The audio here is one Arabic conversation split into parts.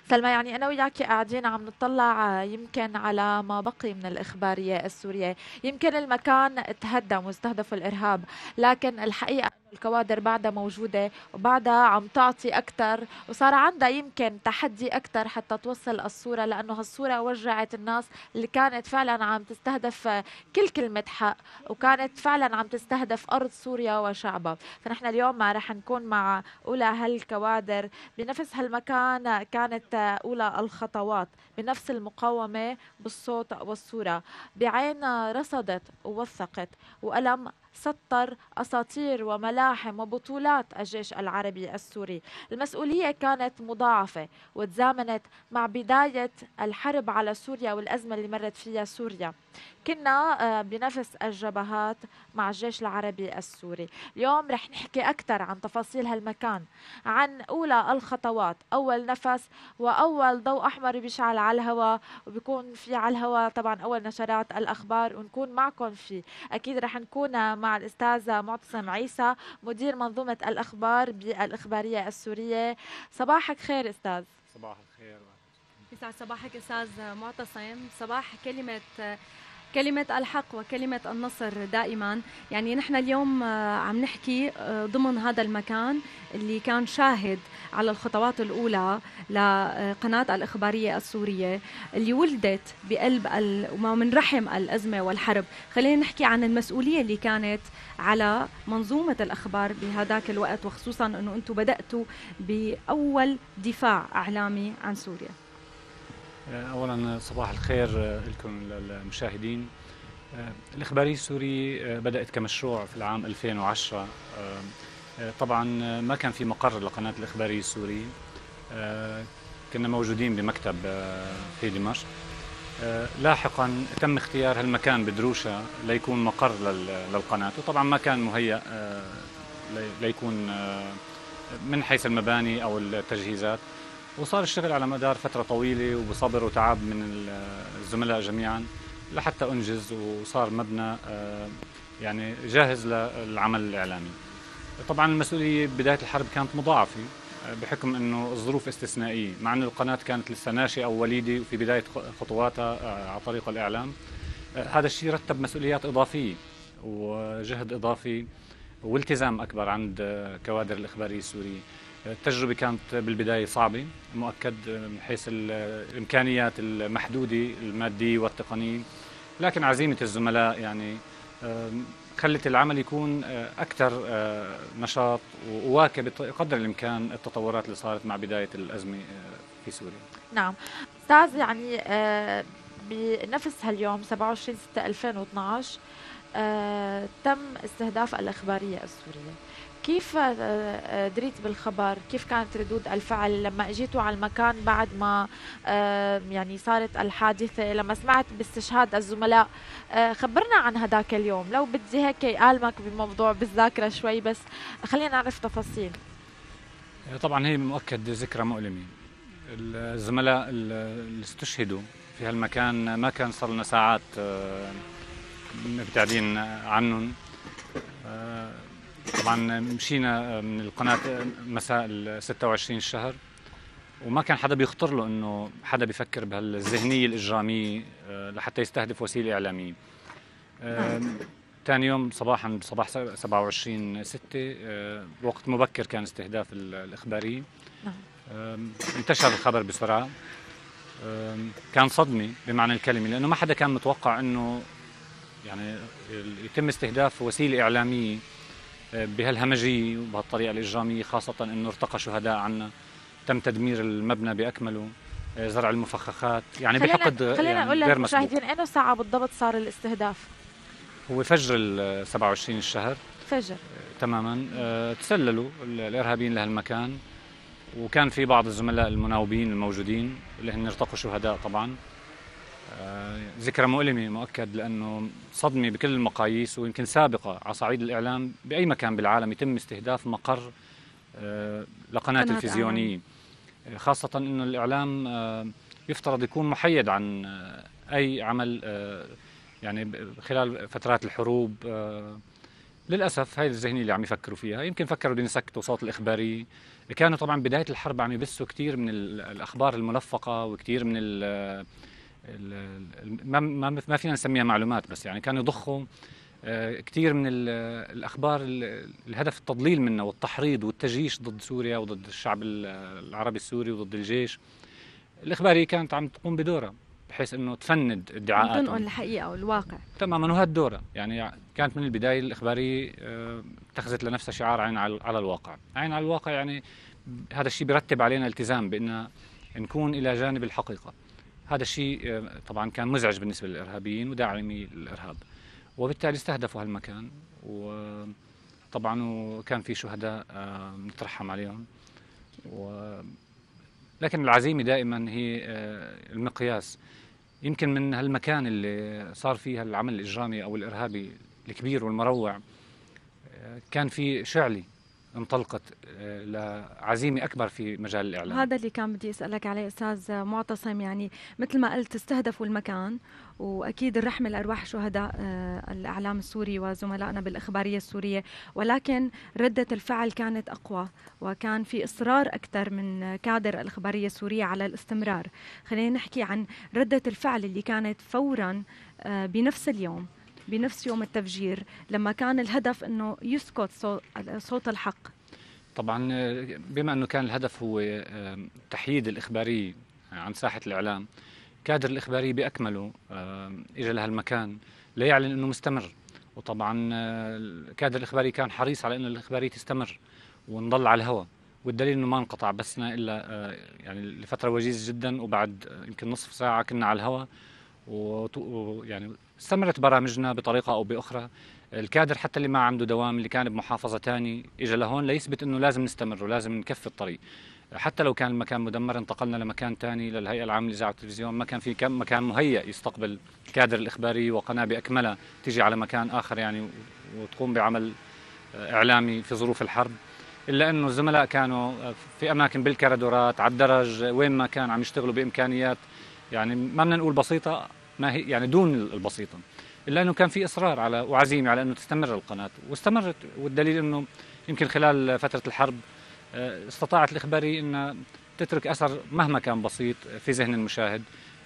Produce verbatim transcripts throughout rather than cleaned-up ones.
سلمى، يعني أنا وياك قاعدين عم نطلع آه، يمكن على ما بقي من الإخبارية السورية. يمكن المكان تهدم واستهدف الإرهاب، لكن الحقيقة أنه الكوادر بعدها موجودة وبعدها عم تعطي أكثر، وصار عندها يمكن تحدي أكثر حتى توصل الصورة، لأنه هالصورة وجعت الناس اللي كانت فعلا عم تستهدف آه، كل كلمة حق، وكانت فعلا عم تستهدف أرض سوريا وشعبها. فنحن اليوم ما رح نكون مع أولى هالكوادر بنفس هالمكان، كانت أولى الخطوات بنفس المقاومة بالصوت والصورة، بعين رصدت ووثقت وقلم سطر أساطير وملاحم وبطولات الجيش العربي السوري. المسؤولية كانت مضاعفة وتزامنت مع بداية الحرب على سوريا والأزمة اللي مرت فيها سوريا. كنا آه، بنفس الجبهات مع الجيش العربي السوري. اليوم رح نحكي أكثر عن تفاصيل هالمكان، عن أولى الخطوات، أول نفس وأول ضوء أحمر بيشعل على الهواء، وبيكون في على الهواء طبعا أول نشرات الأخبار ونكون معكم فيه. أكيد رح نكون مع الأستاذ معتصم عيسى، مدير منظومة الأخبار بالإخبارية السورية. صباحك خير أستاذ. صباح الخير. يسعد صباحك أستاذ معتصم. صباح كلمة كلمة الحق وكلمة النصر دائما. يعني نحن اليوم آه، عم نحكي آه، ضمن هذا المكان اللي كان شاهد على الخطوات الأولى لقناة الإخبارية السورية اللي ولدت بقلب ال... وما من رحم الأزمة والحرب. خلينا نحكي عن المسؤولية اللي كانت على منظومة الأخبار بهذاك الوقت، وخصوصا أنه أنتم بدأتوا بأول دفاع إعلامي عن سوريا. أولا صباح الخير لكم المشاهدين. الإخبارية السوري بدأت كمشروع في العام ألفين وعشرة. طبعا ما كان في مقر لقناة الإخبارية السوري، كنا موجودين بمكتب في دمشق. لاحقا تم اختيار هالمكان بدروشة ليكون مقر للقناة، وطبعا ما كان مهيأ ليكون من حيث المباني أو التجهيزات، وصار الشغل على مدار فترة طويلة وبصبر وتعب من الزملاء جميعا لحتى أنجز وصار مبنى يعني جاهز للعمل الإعلامي. طبعا المسؤولية بداية الحرب كانت مضاعفة بحكم أنه الظروف استثنائية، مع أن القناة كانت لسه ناشئة أو وليدة وفي بداية خطواتها على طريق الإعلام. هذا الشيء رتب مسؤوليات إضافية وجهد إضافي والتزام أكبر عند كوادر الإخبارية السورية. التجربة كانت بالبداية صعبة مؤكد من حيث الإمكانيات المحدودة المادية والتقنية، لكن عزيمة الزملاء يعني خلت العمل يكون أكثر نشاط وواكب قدر الإمكان التطورات اللي صارت مع بداية الأزمة في سوريا. نعم أستاذ، يعني آه، بنفس هاليوم سبعة وعشرين ستة ألفين واثنعش آه، تم استهداف الإخبارية السورية. كيف آه، آه، دريت بالخبر؟ كيف كانت ردود الفعل لما اجيتوا على المكان بعد ما آه، يعني صارت الحادثة، لما سمعت باستشهاد الزملاء؟ آه، خبرنا عن هذاك اليوم، لو بدي هيك ألمك بموضوع بالذاكرة شوي، بس خلينا نعرف تفاصيل. طبعا هي مؤكد ذكرى مؤلمة. الزملاء اللي استشهدوا في هالمكان ما كان صار لنا ساعات مبتعدين عنهم. طبعا مشينا من القناة مساء ال ستة وعشرين الشهر، وما كان حدا بيخطر له انه حدا بيفكر بهالذهنية الإجرامية لحتى يستهدف وسيلة إعلامية. ثاني يوم صباحا صباح سبعة وعشرين ستة وقت مبكر كان استهداف الإخبارية. انتشر الخبر بسرعة، كان صدمة بمعنى الكلمة، لأنه ما حدا كان متوقع أنه يعني يتم استهداف وسيلة إعلامية بهالهمجية وبهالطريقة الإجرامية، خاصة أنه ارتقى شهداء عنا، تم تدمير المبنى بأكمله، زرع المفخخات، يعني خلينا بحقد خلينا يعني نقول غير مسبوق. للمشاهدين أنه ساعة بالضبط صار الاستهداف؟ هو فجر ال سبعة وعشرين الشهر فجر تماما. أه تسللوا الإرهابيين لهالمكان، وكان في بعض الزملاء المناوبين الموجودين اللي هن ارتقوا شهداء طبعا. آه ذكرى مؤلمة مؤكد، لأنه صدمة بكل المقاييس، ويمكن سابقة على صعيد الإعلام بأي مكان بالعالم يتم استهداف مقر آه لقناة تلفزيونية، خاصة أنه الإعلام آه يفترض يكون محيد عن آه أي عمل آه يعني خلال فترات الحروب. آه للاسف هاي الذهنيه اللي عم يفكروا فيها. يمكن فكروا بدهم يسكتوا صوت الاخباري. كانوا طبعا بدايه الحرب عم يبثوا كثير من الاخبار الملفقه وكثير من ال ال ما ما فينا نسميها معلومات، بس يعني كانوا يضخوا كثير من الاخبار الهدف التضليل منها والتحريض والتجيش ضد سوريا وضد الشعب العربي السوري وضد الجيش. الاخباريه كانت عم تقوم بدورها بحيث انه تفند ادعاءاتهم، تنقل الحقيقه والواقع تماما. وهذا دورها يعني كانت من البدايه الاخباريه اتخذت لنفسها شعار عين على الواقع. عين على الواقع يعني هذا الشيء بيرتب علينا التزام بان نكون الى جانب الحقيقه. هذا الشيء طبعا كان مزعج بالنسبه للارهابيين وداعمي الارهاب، وبالتالي استهدفوا هالمكان. وطبعا وكان في شهداء نترحم عليهم، و لكن العزيمه دائما هي المقياس. يمكن من هالمكان اللي صار فيه العمل الاجرامي او الارهابي الكبير والمروع كان في شعلي انطلقت لعزيمة أكبر في مجال الإعلام. هذا اللي كان بدي أسألك عليه أستاذ معتصم. يعني مثل ما قلت استهدفوا المكان، وأكيد الرحمة لأرواح شهداء الإعلام السوري وزملائنا بالإخبارية السورية، ولكن ردة الفعل كانت أقوى وكان في إصرار أكثر من كادر الإخبارية السورية على الاستمرار. خلينا نحكي عن ردة الفعل اللي كانت فورا بنفس اليوم، بنفس يوم التفجير، لما كان الهدف أنه يسكت صوت الحق. طبعا بما أنه كان الهدف هو تحييد الإخباري عن ساحة الإعلام، كادر الإخباري بأكمله إجا لهالمكان ليعلن أنه مستمر. وطبعا كادر الإخباري كان حريص على أنه الإخبارية تستمر ونضل على الهواء، والدليل أنه ما انقطع بثنا إلا يعني لفترة وجيزة جدا، وبعد يمكن نصف ساعة كنا على الهواء، ويعني استمرت برامجنا بطريقة أو بأخرى. الكادر حتى اللي ما عنده دوام، اللي كان بمحافظة تاني، إجا لهون ليثبت أنه لازم نستمر ولازم نكفي الطريق. حتى لو كان المكان مدمر انتقلنا لمكان تاني للهيئة العامة للإذاعة والتلفزيون، ما كان في كم مكان مهيأ يستقبل كادر الإخباري وقناة بأكملها تيجي على مكان آخر يعني وتقوم بعمل إعلامي في ظروف الحرب. إلا أنه الزملاء كانوا في أماكن بالكرادورات على الدرج، وين ما كان عم يشتغلوا بإمكانيات يعني ما بدنا نقول بسيطة، ما هي يعني دون البسيطة، إلا أنه كان في إصرار على وعزيمة على أنه تستمر القناة، واستمرت. والدليل أنه يمكن خلال فترة الحرب استطاعت الإخبارية أن تترك أثر مهما كان بسيط في ذهن المشاهد،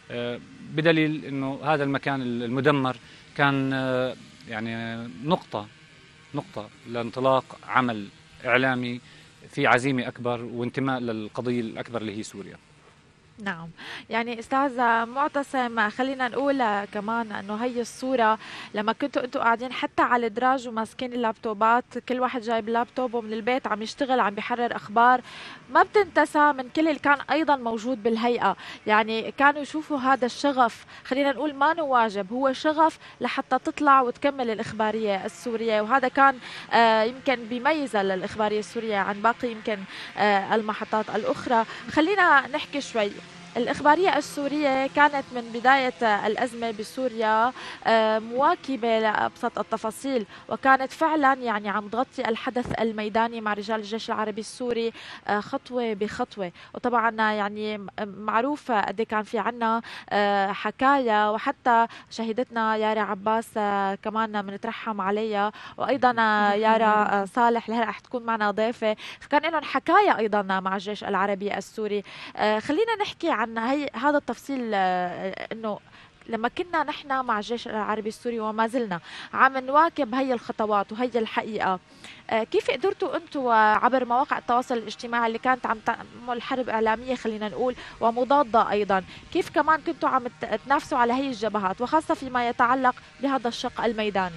بدليل أنه هذا المكان المدمر كان يعني نقطة نقطة لانطلاق عمل إعلامي في عزيمة أكبر وانتماء للقضية الأكبر اللي هي سوريا. نعم، يعني استاذ معتصم خلينا نقول كمان انه هي الصوره لما كنتوا انتوا قاعدين حتى على الدراج وماسكين اللابتوبات، كل واحد جايب لابتوبه من البيت عم يشتغل عم بيحرر اخبار، ما بتنتسى من كل اللي كان ايضا موجود بالهيئه. يعني كانوا يشوفوا هذا الشغف، خلينا نقول ما هو واجب، هو شغف لحتى تطلع وتكمل الاخباريه السوريه، وهذا كان آه يمكن بيميزها للاخباريه السوريه عن باقي يمكن آه المحطات الاخرى. خلينا نحكي شوي. الإخبارية السورية كانت من بداية الأزمة بسوريا مواكبة لأبسط التفاصيل، وكانت فعلا يعني عم تغطي الحدث الميداني مع رجال الجيش العربي السوري خطوة بخطوة. وطبعا يعني معروف قد كان في عنا حكايا، وحتى شهيدتنا يارا عباس كمان بنترحم عليها، وأيضا يارا صالح اللي هلا رح تكون معنا ضيفة، كان لهم حكايا أيضا مع الجيش العربي السوري. خلينا نحكي عن هي هذا التفصيل، انه لما كنا نحن مع الجيش العربي السوري وما زلنا عم نواكب هي الخطوات وهي الحقيقه، كيف قدرتوا انتم عبر مواقع التواصل الاجتماعي اللي كانت عم تعمل حرب اعلاميه خلينا نقول ومضاده ايضا، كيف كمان كنتوا عم تنافسوا على هي الجبهات وخاصه فيما يتعلق بهذا الشق الميداني؟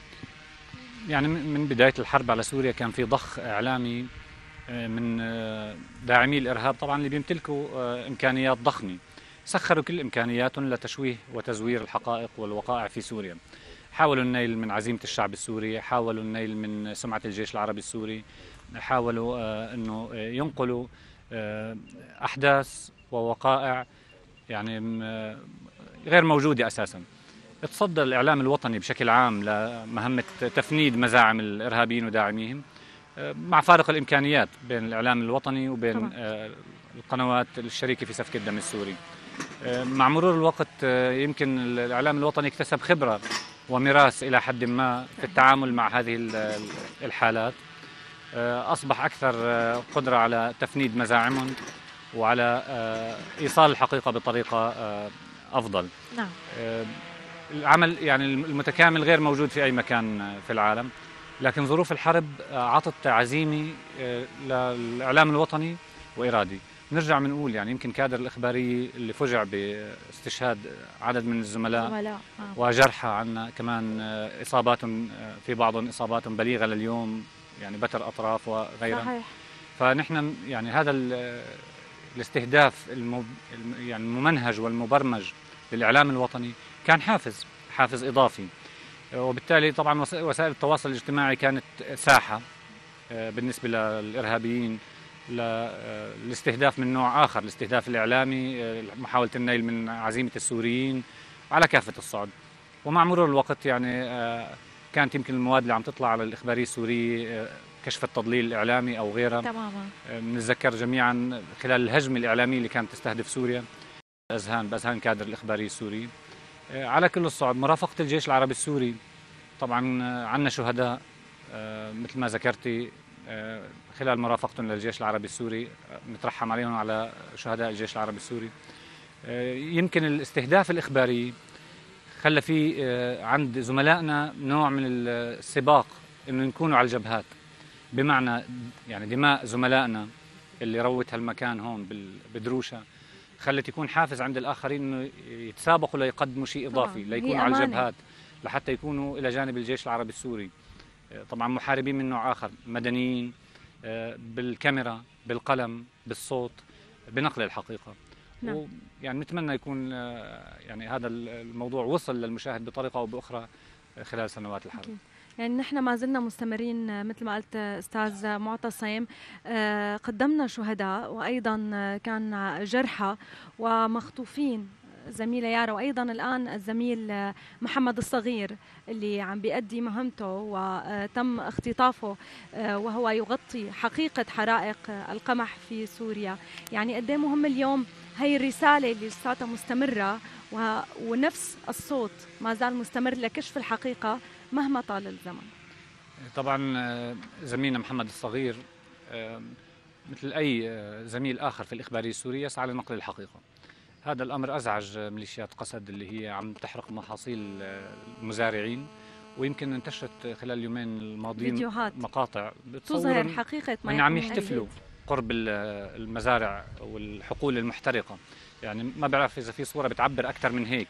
يعني من بدايه الحرب على سوريا كان في ضخ اعلامي من داعمي الإرهاب طبعا اللي بيمتلكوا إمكانيات ضخمة، سخروا كل إمكانياتهم لتشويه وتزوير الحقائق والوقائع في سوريا. حاولوا النيل من عزيمة الشعب السوري، حاولوا النيل من سمعة الجيش العربي السوري، حاولوا أنه ينقلوا أحداث ووقائع يعني غير موجودة أساسا. تصدى الإعلام الوطني بشكل عام لمهمة تفنيد مزاعم الإرهابيين وداعميهم مع فارق الإمكانيات بين الإعلام الوطني وبين طبعا القنوات الشريكة في سفك الدم السوري. مع مرور الوقت يمكن الإعلام الوطني اكتسب خبرة وميراث إلى حد ما في التعامل مع هذه الحالات. أصبح أكثر قدرة على تفنيد مزاعمهم وعلى إيصال الحقيقة بطريقة أفضل. نعم. العمل يعني المتكامل غير موجود في أي مكان في العالم، لكن ظروف الحرب عطت عزيمة للإعلام الوطني وإرادي. نرجع بنقول يعني يمكن كادر الإخبارية اللي فجع باستشهاد عدد من الزملاء زملاء. وجرحى عنا كمان إصاباتهم، في بعضهم إصاباتهم بليغة لليوم، يعني بتر أطراف وغيرها. صحيح. فنحن يعني هذا الاستهداف المب... يعني الممنهج والمبرمج للإعلام الوطني كان حافز حافز إضافي، وبالتالي طبعا وسائل التواصل الاجتماعي كانت ساحة بالنسبة للإرهابيين للاستهداف من نوع آخر، الاستهداف الإعلامي، محاولة النيل من عزيمة السوريين على كافة الصعد. ومع مرور الوقت يعني كانت يمكن المواد اللي عم تطلع على الإخبارية السورية كشف التضليل الإعلامي أو غيرها. تماما. بنتذكر جميعا خلال الهجمة الإعلامية اللي كانت تستهدف سوريا بأذهان بأذهان كادر الإخبارية السوري على كل الصعد. مرافقة الجيش العربي السوري، طبعا عندنا شهداء مثل ما ذكرتي خلال مرافقتهم للجيش العربي السوري، نترحم عليهم على شهداء الجيش العربي السوري. يمكن الاستهداف الإخباري خلى في عند زملائنا نوع من السباق انه يكونوا على الجبهات، بمعنى يعني دماء زملائنا اللي روت هالمكان هون بدروشة خلت يكون حافز عند الآخرين انه يتسابقوا ليقدموا شيء إضافي، ليكونوا على الجبهات لحتى يكونوا إلى جانب الجيش العربي السوري. طبعا محاربين من نوع آخر، مدنيين، بالكاميرا، بالقلم، بالصوت، بنقل الحقيقة. نعم. يعني نتمنى يكون يعني هذا الموضوع وصل للمشاهد بطريقة أو بأخرى خلال سنوات الحرب. أكيد. يعني نحن ما زلنا مستمرين مثل ما قلت أستاذ معتصم، قدمنا شهداء وأيضا كان جرحى ومخطوفين، زميلة يارا وأيضا الآن الزميل محمد الصغير اللي عم بيأدي مهمته وتم اختطافه وهو يغطي حقيقة حرائق القمح في سوريا. يعني قد ايه مهم اليوم هي الرسالة اللي لساتها مستمرة ونفس الصوت ما زال مستمر لكشف الحقيقة مهما طال الزمن. طبعا زميلنا محمد الصغير مثل أي زميل آخر في الإخبارية السورية يسعى لنقل الحقيقة. هذا الأمر أزعج ميليشيات قسد اللي هي عم تحرق محاصيل المزارعين، ويمكن انتشرت خلال اليومين الماضيين فيديوهات مقاطع تظهر حقيقة ما يعني عم يحتفلوا قرب المزارع والحقول المحترقة. يعني ما بعرف إذا في صورة بتعبر أكثر من هيك.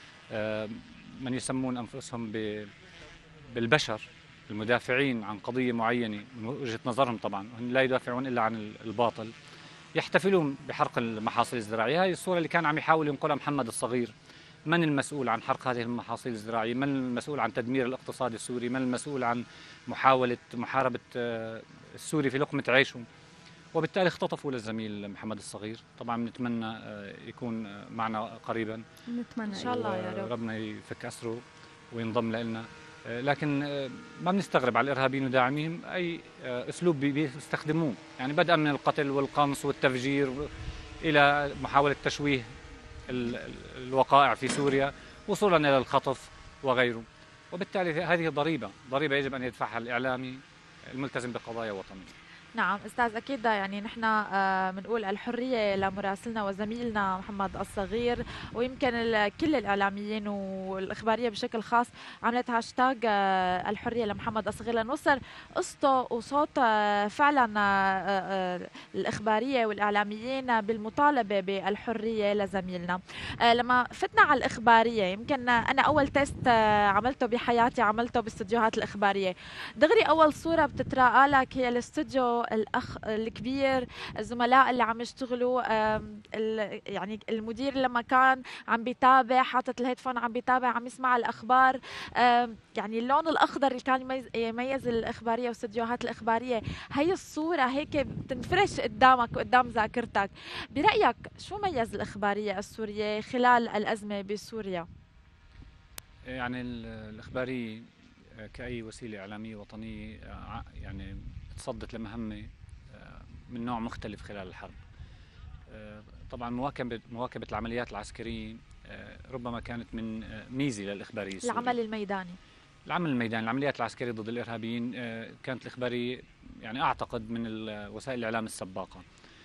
من يسمون أنفسهم بالبشر المدافعين عن قضية معينة من وجهة نظرهم، طبعا هم لا يدافعون إلا عن الباطل، يحتفلون بحرق المحاصيل الزراعية. هذه الصورة اللي كان عم يحاول ينقلها محمد الصغير. من المسؤول عن حرق هذه المحاصيل الزراعية؟ من المسؤول عن تدمير الاقتصاد السوري؟ من المسؤول عن محاولة محاربة السوري في لقمة عيشهم؟ وبالتالي اختطفوا للزميل محمد الصغير. طبعا نتمنى يكون معنا قريبا، نتمنى إن شاء الله يا رب ربنا يفك أسره وينضم لنا. لكن ما بنستغرب على الإرهابيين وداعميهم أي أسلوب بيستخدموه، يعني بدءا من القتل والقنص والتفجير إلى محاولة تشويه الوقائع في سوريا وصولا إلى الخطف وغيره. وبالتالي هذه ضريبة ضريبة يجب أن يدفعها الإعلامي الملتزم بقضايا وطنية. نعم استاذ، اكيد يعني نحن بنقول آه الحريه لمراسلنا وزميلنا محمد الصغير، ويمكن كل الاعلاميين والاخباريه بشكل خاص عملت هاشتاج آه الحريه لمحمد الصغير لنوصل قصته وصوت آه فعلا آه الاخباريه والاعلاميين بالمطالبه بالحريه لزميلنا. آه لما فتنا على الاخباريه، يمكن انا اول تيست آه عملته بحياتي عملته باستديوهات الاخباريه. دغري اول صوره بتتراءى لك هي الاستوديو الاخ الكبير، الزملاء اللي عم يشتغلوا، يعني المدير لما كان عم بيتابع حاطط الهيدفون عم بيتابع عم يسمع الاخبار، يعني اللون الاخضر اللي كان يميز, يميز الاخباريه واستديوهات الاخباريه. هي الصوره هيك بتنفرش قدامك وقدام ذاكرتك. برايك شو ميز الاخباريه السوريه خلال الازمه بسوريا؟ يعني الاخباريه كأي وسيله اعلاميه وطنيه يعني تصدت لمهمة من نوع مختلف خلال الحرب. طبعا مواكبة مواكبة العمليات العسكرية ربما كانت من ميزة للإخبارية السورية. العمل الميداني العمل الميداني، العمليات العسكرية ضد الإرهابيين كانت الإخبارية يعني أعتقد من وسائل الإعلام السباقة،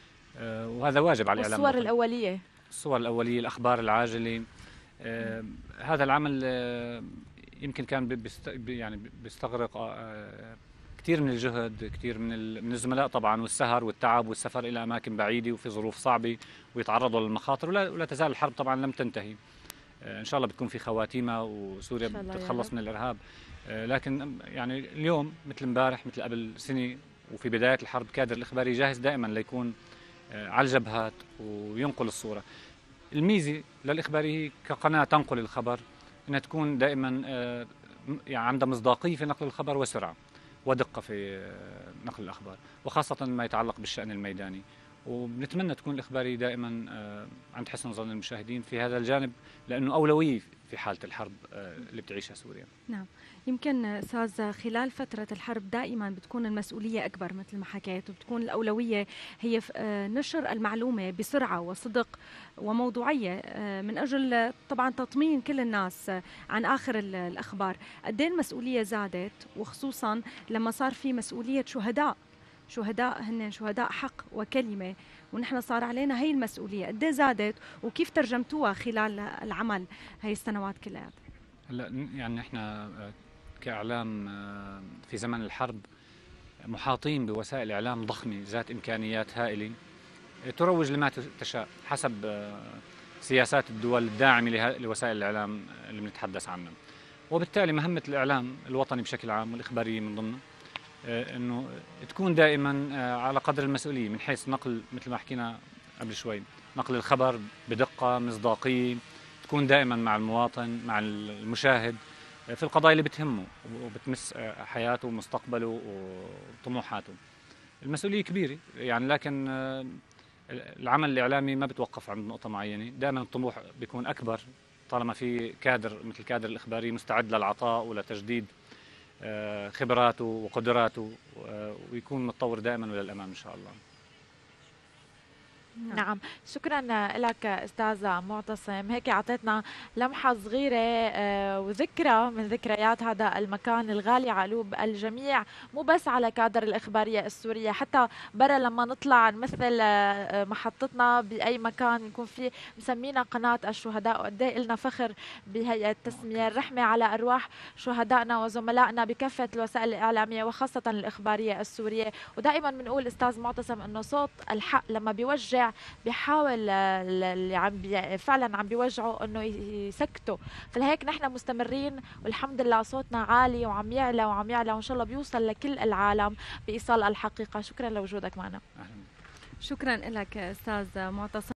وهذا واجب على الإعلام. الصور الأولية الصور الأولية، الأخبار العاجلة، آه هذا العمل آه يمكن كان بيست يعني بيستغرق آه كثير من الجهد، كثير من من الزملاء طبعا، والسهر والتعب والسفر إلى أماكن بعيدة وفي ظروف صعبة ويتعرضوا للمخاطر، ولا, ولا تزال الحرب طبعا لم تنتهي. آه إن شاء الله بتكون في خواتيمة وسوريا بتتخلص من الإرهاب. آه لكن يعني اليوم مثل امبارح مثل قبل سنة وفي بداية الحرب كادر الإخباري جاهز دائما ليكون على الجبهات وينقل الصورة. الميزة للإخباري هي كقناة تنقل الخبر أنها تكون دائما يعني عندها مصداقية في نقل الخبر وسرعة ودقة في نقل الأخبار، وخاصة ما يتعلق بالشأن الميداني. وبنتمنى تكون الإخباري دائما عند حسن ظن المشاهدين في هذا الجانب، لأنه أولوية في حالة الحرب اللي بتعيشها سوريا. نعم، يمكن أستاذ خلال فترة الحرب دائما بتكون المسؤولية أكبر مثل ما حكيت، وبتكون الأولوية هي نشر المعلومة بسرعة وصدق وموضوعية من أجل طبعا تطمين كل الناس عن آخر الأخبار. قد ايه المسؤولية زادت، وخصوصا لما صار في مسؤولية شهداء شهداء هن شهداء حق وكلمة، ونحن صار علينا هي المسؤولية. قد ايه زادت وكيف ترجمتوها خلال العمل هي السنوات كلها؟ هلا يعني احنا كإعلام في زمن الحرب محاطين بوسائل إعلام ضخمة ذات إمكانيات هائلة تروج لما تشاء حسب سياسات الدول الداعمة لوسائل الإعلام اللي بنتحدث عنها. وبالتالي مهمة الإعلام الوطني بشكل عام والإخبارية من ضمنه أنه تكون دائما على قدر المسؤولية من حيث نقل، مثل ما حكينا قبل شوي، نقل الخبر بدقة مصداقية، تكون دائما مع المواطن مع المشاهد في القضايا اللي بتهمه وبتمس حياته ومستقبله وطموحاته. المسؤولية كبيرة يعني، لكن العمل الإعلامي ما بتوقف عند نقطة معينة، دائما الطموح بيكون أكبر طالما في كادر مثل كادر الإخباري مستعد للعطاء ولتجديد خبراته وقدراته، ويكون متطور دائما وللأمام إن شاء الله. نعم، شكرا لك أستاذ معتصم. هيك أعطيتنا لمحة صغيرة وذكرى من ذكريات هذا المكان الغالي على قلوب الجميع، مو بس على كادر الإخبارية السورية، حتى برا لما نطلع نمثل محطتنا بأي مكان يكون في مسمينا قناة الشهداء، وقد ايه لنا فخر بهي التسمية. الرحمة على أرواح شهدائنا وزملائنا بكافة الوسائل الإعلامية وخاصة الإخبارية السورية. ودائما بنقول أستاذ معتصم أنه صوت الحق لما بيوجع بيحاول اللي عم بي فعلا عم بيوجعوا انه يسكتوا، فلهيك نحن مستمرين والحمد لله صوتنا عالي وعم يعلى وعم يعلى، وان شاء الله بيوصل لكل العالم بايصال الحقيقه. شكرا لوجودك معنا. شكرا لك استاذ معتصم.